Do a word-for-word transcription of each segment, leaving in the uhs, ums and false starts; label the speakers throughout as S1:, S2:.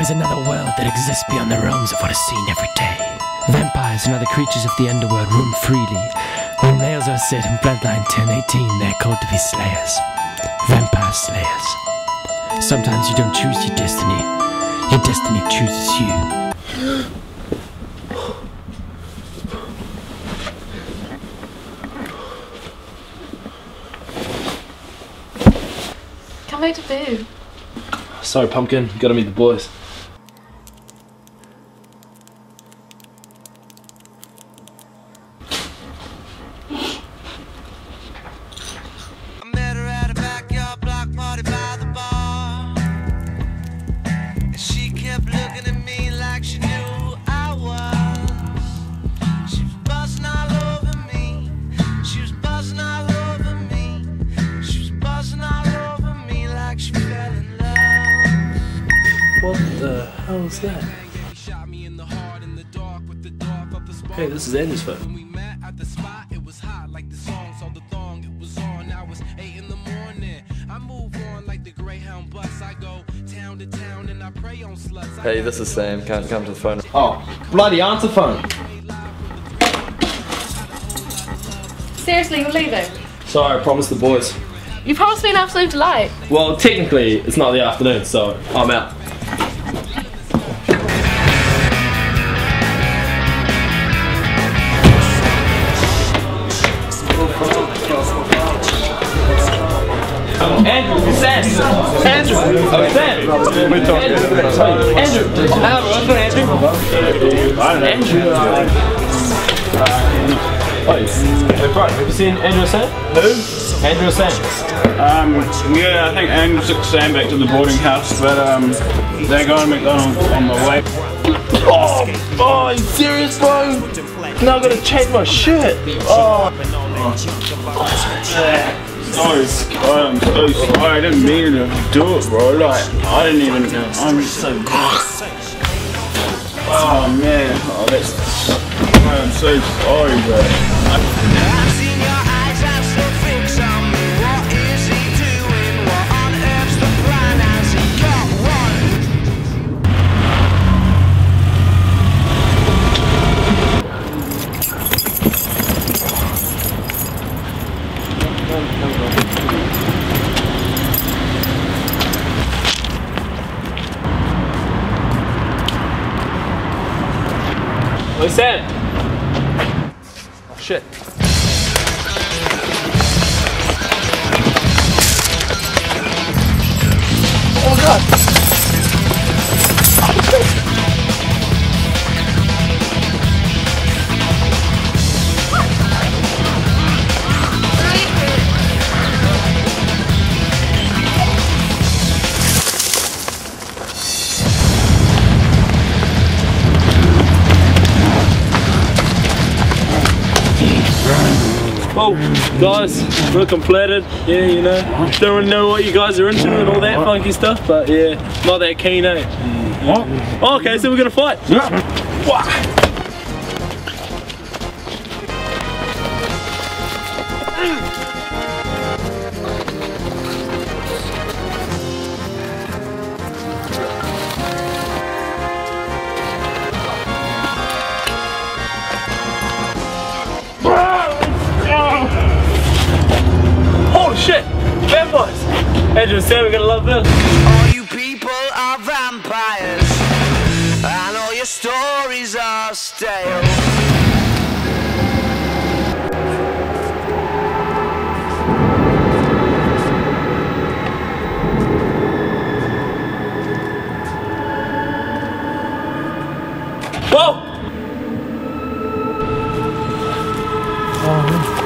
S1: There's another world that exists beyond the realms of what is seen every day. Vampires and other creatures of the underworld roam freely. When males are set in bloodline ten eighteen, they're called to be slayers. Vampire slayers. Sometimes you don't choose your destiny. Your destiny chooses you.
S2: Come back to bed.
S3: Sorry, Pumpkin. Gotta meet the boys. What the hell is that? Hey, this is Andrew's phone.
S4: Hey, this is Sam. Can't come to the phone.
S3: Oh, bloody answer phone!
S2: Seriously, you're leaving?
S3: Sorry, I promised the boys.
S2: You promised me an absolute delight.
S3: Well, technically, it's not the afternoon, so I'm out. Andrew, Sam! Andrew! Oh, Sam! We're talking. Andrew! Hello, what's going on, Andrew? Andrew! Oh, hey, bro, have you seen Andrew and Sam? Who? Andrew and Sam.
S5: Um, yeah, I think Andrew took Sam back to the boarding house, but um, they're going to McDonald's on the way.
S3: Oh, oh, are you serious, bro? Now I'm gonna change my shirt. Oh.
S5: Sorry, God, I'm so sorry. I didn't mean to do it, bro. Like, I didn't even. I'm so. Oh man, oh, that's. I'm so sorry, bro. I've seen your eyes, I'm so fixed on me. What is he doing? What on earth's the plan? Has he got
S3: Hey, Sam! Oh, shit. Oh, God! Oh, guys, we're completed. Yeah, you know, don't really know what you guys are into and all that funky stuff, but yeah, not that keen, eh? What? Oh, okay, so we're gonna fight. Yeah. Wow. Holy shit! Vampires! Andrew and Sam are gonna love this.
S6: All you people are vampires, and all your stories are stale.
S3: Whoa! Oh.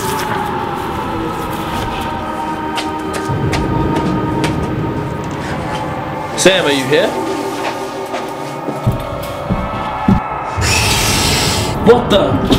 S3: Sam, are you here? What the?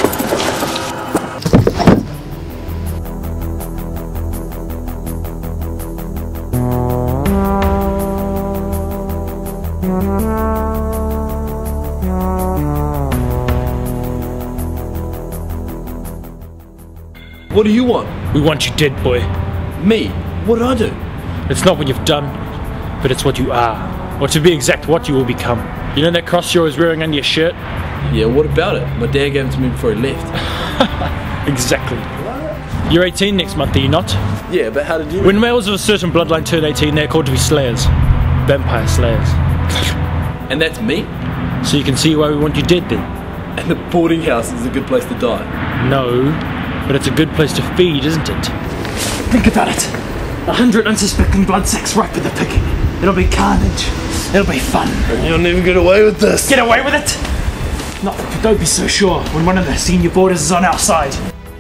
S3: What do you want?
S1: We want you dead, boy.
S3: Me? What did I do?
S1: It's not what you've done, but it's what you are. Or to be exact, what you will become. You know that cross you're always wearing under your shirt?
S3: Yeah, what about it? My dad gave it to me before he left.
S1: Exactly. You're eighteen next month, are you not?
S3: Yeah, but how did you...
S1: When males of a certain bloodline turn eighteen, they're called to be slayers. Vampire slayers.
S3: And that's me?
S1: So you can see why we want you dead then.
S3: And the boarding house is a good place to die.
S1: No, but it's a good place to feed, isn't it? Think about it. A hundred unsuspecting blood sacks ripe for the picking. It'll be carnage. It'll be fun.
S3: You'll never get away with this.
S1: Get away with it? No, don't be so sure when one of the senior boarders is on our side.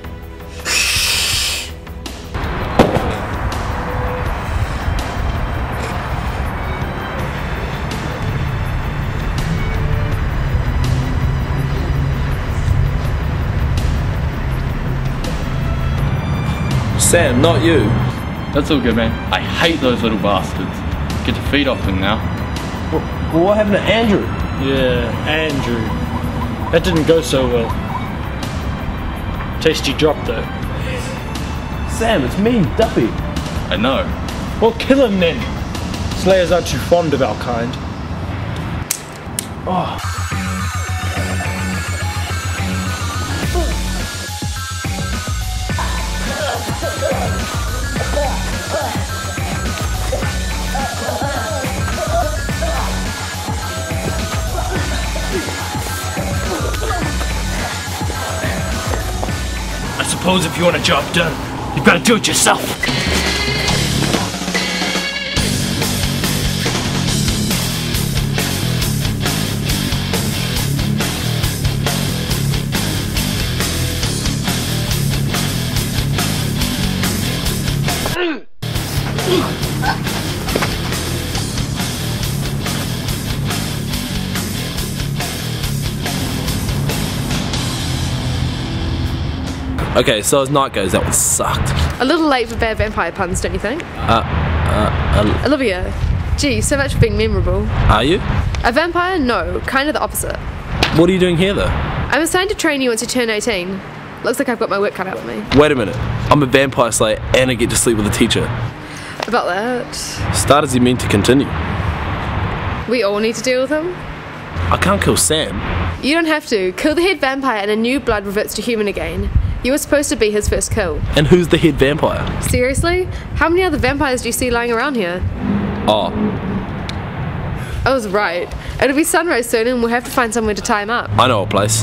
S3: Sam, not you.
S7: That's all good, man. I hate those little bastards. Get to feed off them now.
S3: Well, well, what happened to Andrew?
S1: Yeah, Andrew. That didn't go so well. Tasty drop though.
S3: Sam, it's me, Duffie.
S7: I know.
S1: Well, kill him then. Slayers aren't too fond of our kind. Oh. I suppose if you want a job done, you've got to do it yourself.
S3: Okay, so as night goes, that one sucked.
S2: A little late for bad vampire puns, don't you think?
S3: Uh, uh,
S2: Olivia, gee, so much for being memorable.
S3: are you?
S2: A vampire? No, kind of the opposite.
S3: What are you doing here though?
S2: I'm assigned to train you once you turn eighteen. Looks like I've got my work cut out for me.
S3: Wait a minute, I'm a vampire slayer and I get to sleep with a teacher.
S2: About that,
S3: Start as you mean to continue.
S2: we all need to deal with him.
S3: I can't kill Sam.
S2: You don't have to. Kill the head vampire and a new blood reverts to human again. You were supposed to be his first kill.
S3: And who's the head vampire?
S2: Seriously? How many other vampires do you see lying around here?
S3: Oh,
S2: I was right. It'll be sunrise soon and we'll have to find somewhere to tie him up.
S3: I know a place.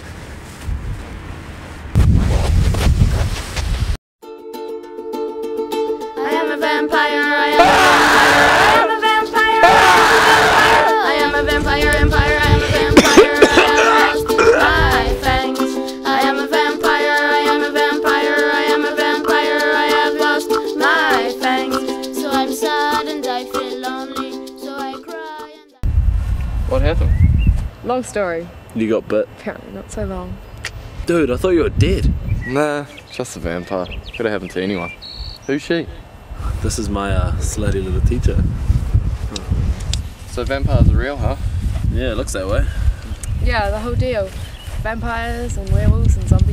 S8: I am a vampire, I am a vampire, I am a vampire, I am a vampire, empire, I am a vampire, I have lost my fangs. I am a vampire, I am a vampire, I am a vampire, I have lost my fangs. So I'm sad and I feel lonely, so I cry and I...
S7: What happened?
S2: Long story.
S3: You got bit.
S2: Apparently not so long.
S3: Dude, I thought you were dead.
S7: Nah, just a vampire. Could have happened to anyone. Who's she?
S3: This is my uh, slutty little teacher.
S7: So vampires are real, huh?
S3: Yeah, it looks that way.
S2: Yeah, the whole deal. Vampires and werewolves and zombies.